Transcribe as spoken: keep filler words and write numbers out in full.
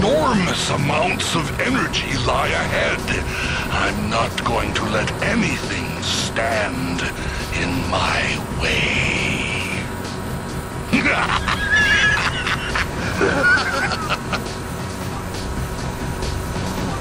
enormous amounts of energy lie ahead. I'm not going to let anything stand in my way.